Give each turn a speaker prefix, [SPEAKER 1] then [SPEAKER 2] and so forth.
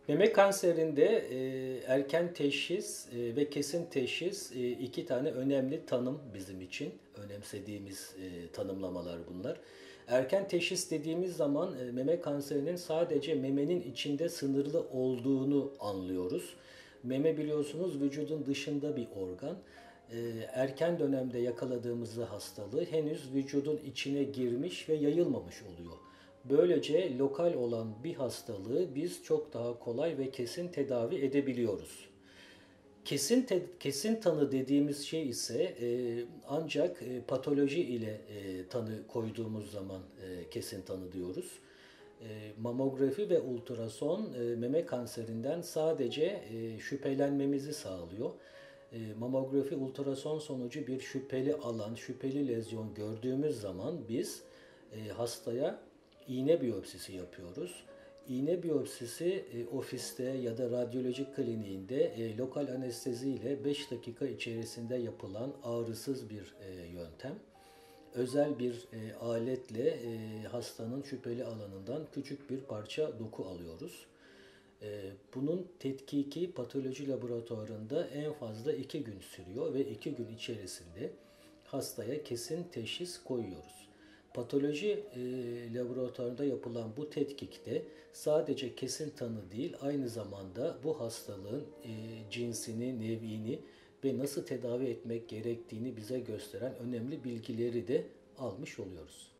[SPEAKER 1] Meme kanserinde erken teşhis ve kesin teşhis iki tane önemli tanım bizim için. Önemsediğimiz tanımlamalar bunlar. Erken teşhis dediğimiz zaman meme kanserinin sadece memenin içinde sınırlı olduğunu anlıyoruz. Meme biliyorsunuz vücudun dışında bir organ. Erken dönemde yakaladığımızda hastalığı henüz vücudun içine girmiş ve yayılmamış oluyor. Böylece lokal olan bir hastalığı biz çok daha kolay ve kesin tedavi edebiliyoruz. Kesin tanı dediğimiz şey ise ancak patoloji ile tanı koyduğumuz zaman kesin tanı diyoruz. Mamografi ve ultrason meme kanserinden sadece şüphelenmemizi sağlıyor. Mamografi, ultrason sonucu bir şüpheli alan, şüpheli lezyon gördüğümüz zaman biz hastaya iğne biyopsisi yapıyoruz. İğne biyopsisi ofiste ya da radyoloji kliniğinde lokal anestezi ile 5 dakika içerisinde yapılan ağrısız bir yöntem. Özel bir aletle hastanın şüpheli alanından küçük bir parça doku alıyoruz. Bunun tetkiki patoloji laboratuvarında en fazla 2 gün sürüyor ve 2 gün içerisinde hastaya kesin teşhis koyuyoruz. Patoloji laboratuvarında yapılan bu tetkikte sadece kesin tanı değil, aynı zamanda bu hastalığın cinsini, nev'ini ve nasıl tedavi etmek gerektiğini bize gösteren önemli bilgileri de almış oluyoruz.